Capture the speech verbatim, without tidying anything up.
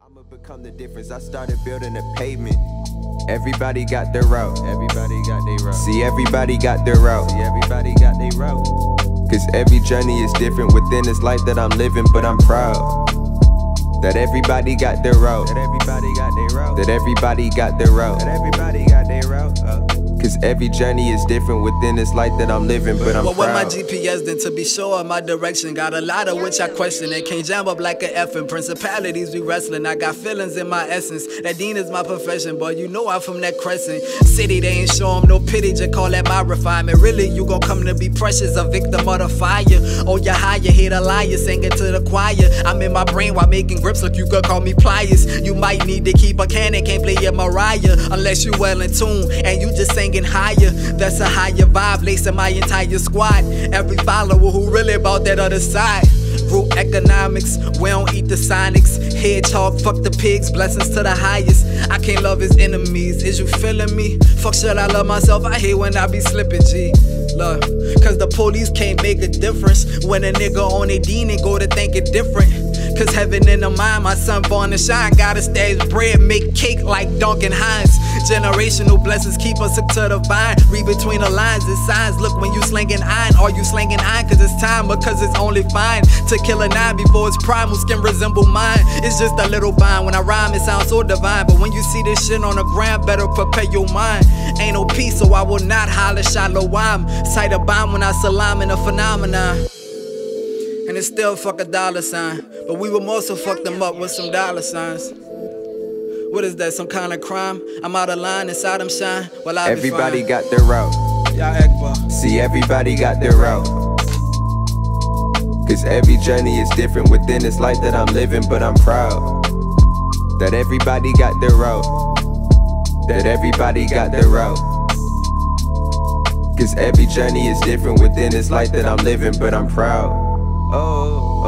I'ma become the difference. I started building a pavement. Everybody got their route. Everybody got their route. See, everybody got their route. See, everybody got their route. Cause every journey is different within this life that I'm living, but I'm proud that everybody got their route. That everybody got their route. That everybody got their route. That everybody got their route. Uh. Cause every journey is different within this life that I'm living, but I'm well, proud. Well, with my G P S then to be sure of my direction. Got a lot of which I question and can't jam up like an effing. Principalities be wrestling, I got feelings in my essence. That Dean is my profession, but you know I'm from that crescent city, they ain't show 'em no pity, just call that my refinement. Really, you gon' come to be precious, a victim of the fire. Oh, you higher, hate a liar, singing to the choir. I'm in my brain while making grips, look, you could call me pliers. You might need to keep a cannon, can't play your Mariah unless you well in tune and you just singing higher. That's a higher vibe, lacing my entire squad. Every follower who really about that other side. Root economics, we don't eat the Sonics. Hedgehog, fuck the pigs, blessings to the highest. I can't love his enemies, is you feeling me? Fuck shit, I love myself, I hate when I be slipping, G. Love, cause the police can't make a difference when a nigga on a dean and go to think it different. Cause heaven in the mind, my son born to shine. Gotta stash bread, make cake like Duncan Hines. Generational blessings keep us hooked to the vine. Read between the lines, it's signs. Look when you slinging iron, are you slinging iron? Cause it's time, or cause it's only fine to kill a nine before its primal skin resemble mine. It's just a little bind. When I rhyme, it sounds so divine. But when you see this shit on the ground, better prepare your mind. Ain't no peace, so I will not holler Shalom. Sight a bomb when I salam in a phenomenon. And it's still fuck a dollar sign. But we will also fuck them up with some dollar signs. What is that, some kind of crime? I'm out of line inside them shine. Well, I'll everybody be got their route. Y'all Ekbar. See, everybody got their route. Cause every journey is different within this life that I'm living, but I'm proud that everybody got their route. That everybody got their route. Cause every journey is different within this life that I'm living, but I'm proud. Oh.